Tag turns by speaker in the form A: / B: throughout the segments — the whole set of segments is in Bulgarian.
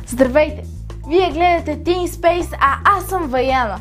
A: Здравейте! Вие гледате Teen Space, а аз съм Ваяна.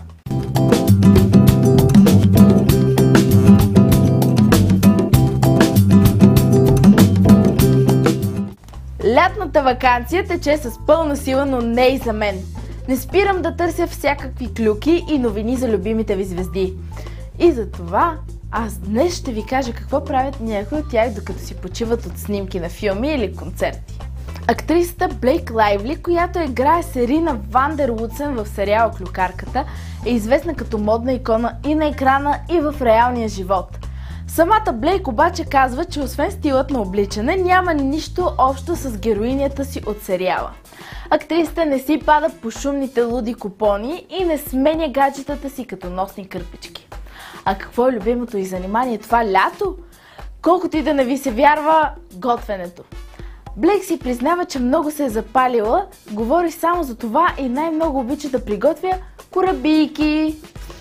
A: Лятната ваканция тече с пълна сила, но не и за мен. Не спирам да търся всякакви клюки и новини за любимите ви звезди. И за това аз днес ще ви кажа какво правят някои от тях, докато си почиват от снимки на филми или концерти. Актрисата Блейк Лайвли, която играе Серина Вандервудсен в сериала Клюкарката, е известна като модна икона и на екрана, и в реалния живот. Самата Блейк обаче казва, че освен стилът на обличане, няма нищо общо с героинята си от сериала. Актрисата не си пада по шумните луди купони и не сменя гаджетата си като носни кърпички. А какво е любимото й занимание това лято? Колкото и да не ви се вярва, готвенето. Блейк си признава, че много се е запалила, говори само за това и най-много обича да приготвя корабийки.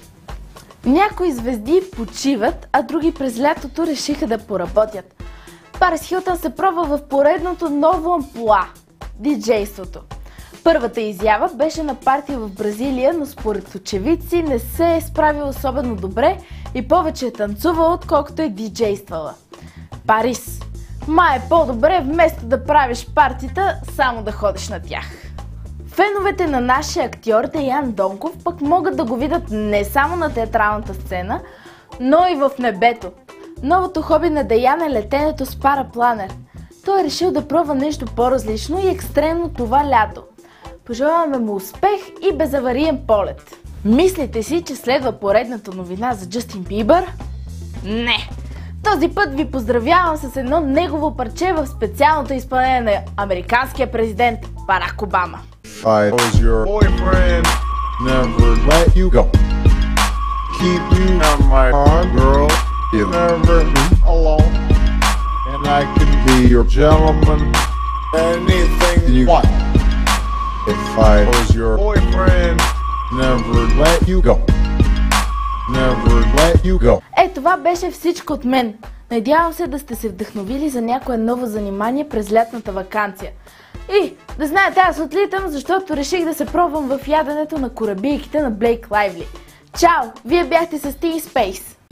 A: Някои звезди почиват, а други през лятото решиха да поработят. Парис Хилтън се пробва в поредното ново амплоа – диджейството. Първата изява беше на партия в Бразилия, но според очевидци не се е справила особено добре и повече е танцувала, отколкото е диджействала. Парис, май е по-добре вместо да правиш партита, само да ходиш на тях. Феновете на нашия актьор Деян Донков пък могат да го видят не само на театралната сцена, но и в небето. Новото хоби на Деян е летенето с парапланер. Той е решил да пробва нещо по-различно и екстремно това лято. Пожелаваме му успех и безавариен полет. Мислите си, че следва поредната новина за Джастин Бибър? Не! Този път ви поздравявам с едно негово парче в специалното изпълнение на американския президент Барак Обама.
B: I was your boyfriend, never let you go. Keep you on my heart, girl. You never be alone. And I can be your gentleman. Anything you want. If I was your boyfriend, never let you go. Never let you go.
A: Това беше всичко от мен. Надявам се да сте се вдъхновили за някое ново занимание през лятната ваканция. И да знаете, аз отлитам, защото реших да се пробвам в яденето на корабийките на Блейк Лайвли. Чао! Вие бяхте с Teen Space.